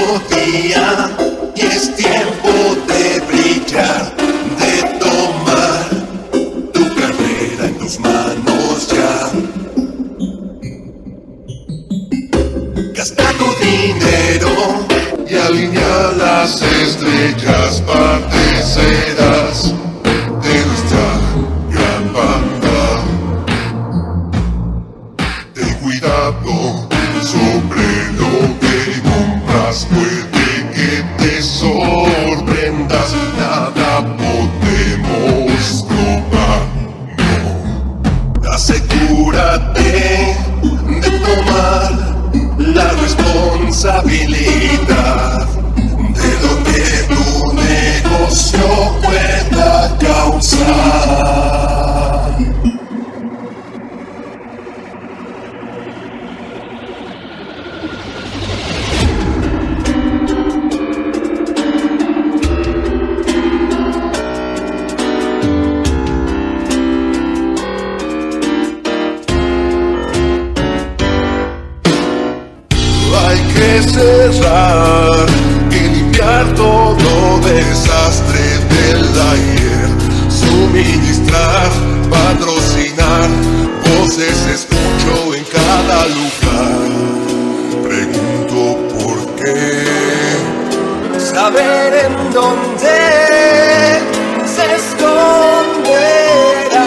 día y es tiempo de brillar, de tomar tu carrera en tus manos ya. Gasta tu dinero y alinea las estrellas, parte serás de nuestra gran banda. Ten cuidado sobre lo que compras, puede que te sorprendas, nada podemos probar, no. Asegúrate de tomar la responsabilidad de lo que tu negocio pueda causar. Hay que cerrar y limpiar todo desastre del ayer, suministrar, patrocinar, voces escucho en cada lugar. Pregunto por qué, saber en dónde se esconderá.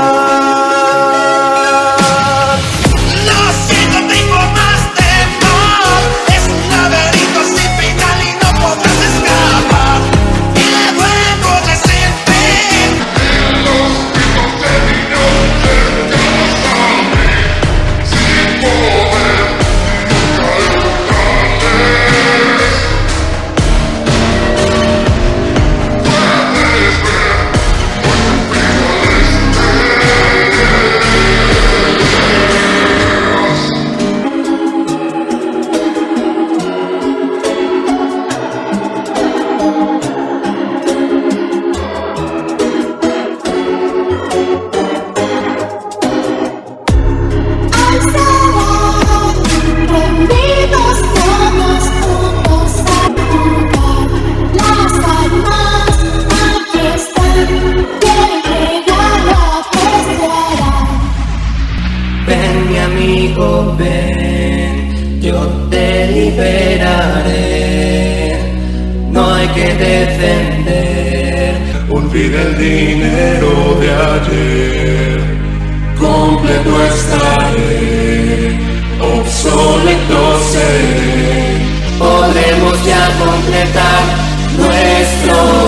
Ven, yo te liberaré, no hay que defender. olvida el dinero de ayer, completo estaré, obsoleto seré. Podremos ya completar nuestro